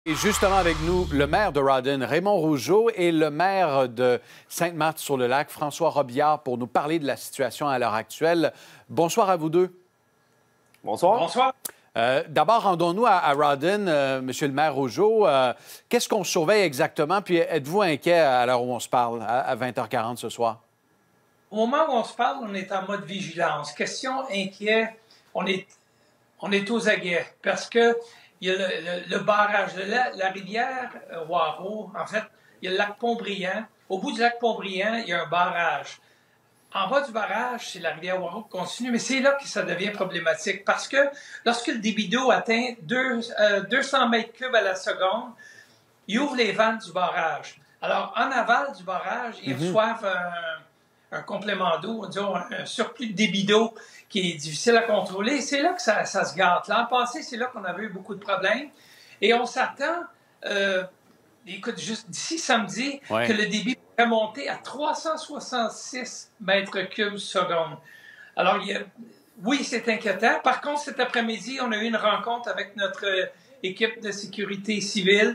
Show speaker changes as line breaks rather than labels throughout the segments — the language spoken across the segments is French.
Et justement avec nous, le maire de Rawdon, Raymond Rougeau, et le maire de Sainte-Marthe-sur-le-Lac, François Robillard, pour nous parler de la situation à l'heure actuelle. Bonsoir à vous deux.
Bonsoir.
Bonsoir.
D'abord, rendons-nous à Rawdon, Monsieur le maire Rougeau. Qu'est-ce qu'on surveille exactement? Puis êtes-vous inquiet à l'heure où on se parle, à 20h40 ce soir?
Au moment où on se parle, on est en mode vigilance. Question inquiet, on est aux aguets parce que il y a le barrage de la rivière Waro. En fait, il y a le lac Pontbriand. Au bout du lac Pontbriand, il y a un barrage. En bas du barrage, c'est la rivière Waro qui continue, mais c'est là que ça devient problématique parce que lorsque le débit d'eau atteint 200 mètres cubes à la seconde, il ouvre les vannes du barrage. Alors, en aval du barrage, ils reçoivent un complément d'eau, disons un surplus de débit d'eau qui est difficile à contrôler. C'est là que ça se gâte. L'an passé, c'est là qu'on avait eu beaucoup de problèmes. Et on s'attend, écoute, juste d'ici samedi, que le débit pourrait monter à 366 mètres cubes seconde. Alors, oui, c'est inquiétant. Par contre, cet après-midi, on a eu une rencontre avec notre équipe de sécurité civile.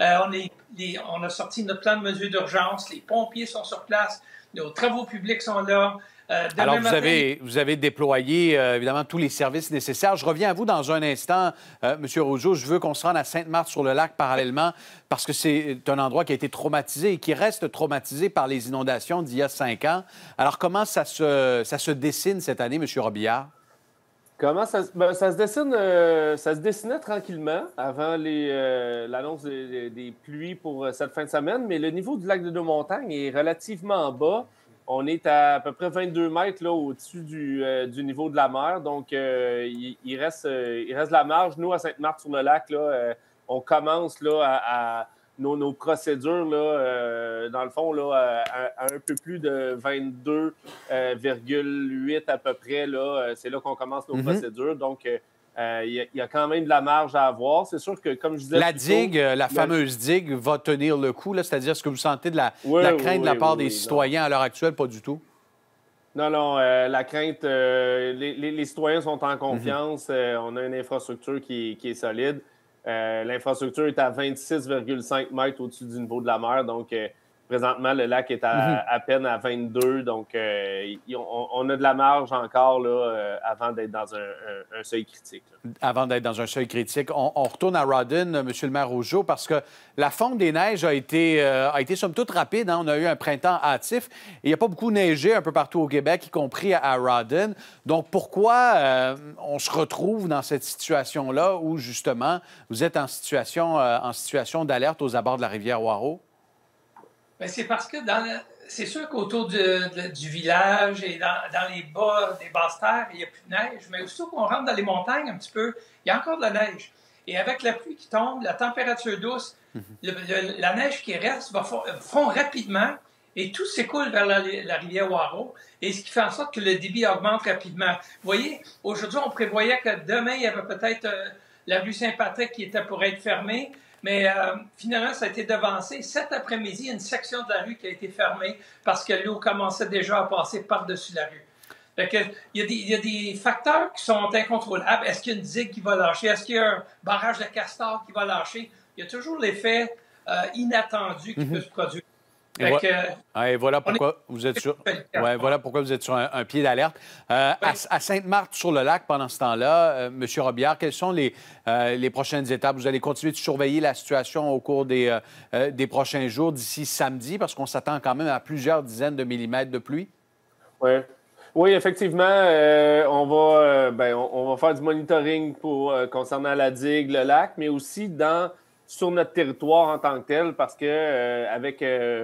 On a sorti notre plan de mesures d'urgence. Les pompiers sont sur place. Nos travaux publics sont là.
Alors, vous avez déployé, évidemment, tous les services nécessaires. Je reviens à vous dans un instant, M. Rougeau. Je veux qu'on se rende à Sainte-Marthe-sur-le-Lac parallèlement parce que c'est un endroit qui a été traumatisé et qui reste traumatisé par les inondations d'il y a 5 ans. Alors, comment ça se dessine cette année, M. Robillard?
Comment ça se dessinait tranquillement avant l'annonce des pluies pour cette fin de semaine, mais le niveau du lac de Deux-Montagnes est relativement bas. On est à peu près 22 mètres là, au-dessus du niveau de la mer, donc il reste de la marge. Nous, à Sainte-Marthe-sur-le-Lac, on commence là, nos procédures, là, dans le fond, là, à un peu plus de 22,8 à peu près. C'est là qu'on commence nos procédures. Donc, il y a quand même de la marge à avoir. C'est sûr que, comme je disais...
La digue, la fameuse digue, va tenir le coup, c'est-à-dire ce que vous sentez de la crainte de la part des citoyens à l'heure actuelle? Pas du tout.
Non, la crainte, les citoyens sont en confiance. On a une infrastructure qui est solide. L'infrastructure est à 26,5 mètres au-dessus du niveau de la mer. Donc, présentement, le lac est à peine à 22. Donc, on a de la marge encore là, avant d'être dans un seuil critique.
Avant d'être dans un seuil critique. On retourne à Rawdon, M. le maire Rougeau, parce que la fonte des neiges a été somme toute rapide. Hein? On a eu un printemps hâtif. Et il n'y a pas beaucoup neigé un peu partout au Québec, y compris à Rawdon. Donc, pourquoi on se retrouve dans cette situation-là où, justement, vous êtes en situation d'alerte aux abords de la rivière Waro?
Bien, c'est parce que c'est sûr qu'autour du village et dans les bas des basses-terres, il n'y a plus de neige, mais aussitôt qu'on rentre dans les montagnes un petit peu, il y a encore de la neige. Et avec la pluie qui tombe, la température douce, la neige qui reste va fond rapidement et tout s'écoule vers la rivière Waro, et ce qui fait en sorte que le débit augmente rapidement. Vous voyez, aujourd'hui, on prévoyait que demain, il y avait peut-être la rue Saint-Patrick qui était pour être fermée. Mais finalement, ça a été devancé. Cet après-midi, il y a une section de la rue qui a été fermée parce que l'eau commençait déjà à passer par-dessus la rue. Fait que, il y a des facteurs qui sont incontrôlables. Est-ce qu'il y a une digue qui va lâcher? Est-ce qu'il y a un barrage de castor qui va lâcher? Il y a toujours l'effet inattendu qui peut se produire.
Et voilà pourquoi vous êtes sur un pied d'alerte. À Sainte-Marthe-sur-le-Lac, pendant ce temps-là, M. Robillard, quelles sont les prochaines étapes? Vous allez continuer de surveiller la situation au cours des prochains jours, d'ici samedi, parce qu'on s'attend quand même à plusieurs dizaines de millimètres de pluie?
Oui, effectivement, on va faire du monitoring concernant la digue, le lac, mais aussi sur notre territoire en tant que tel, parce que avec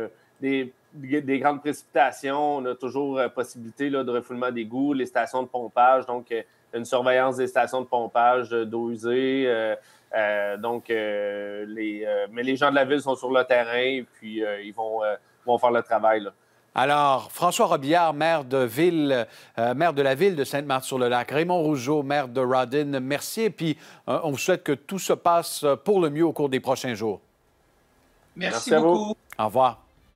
des grandes précipitations, on a toujours possibilité là, de refoulement d'égouts, les stations de pompage, donc une surveillance des stations de pompage d'eau usée. Mais les gens de la ville sont sur le terrain et puis ils vont faire le travail. Là.
Alors, François Robillard, maire de la ville de Sainte-Marthe-sur-le-Lac, Raymond Rougeau, maire de Rawdon, merci. Et puis, on vous souhaite que tout se passe pour le mieux au cours des prochains jours.
Merci beaucoup.
Au revoir.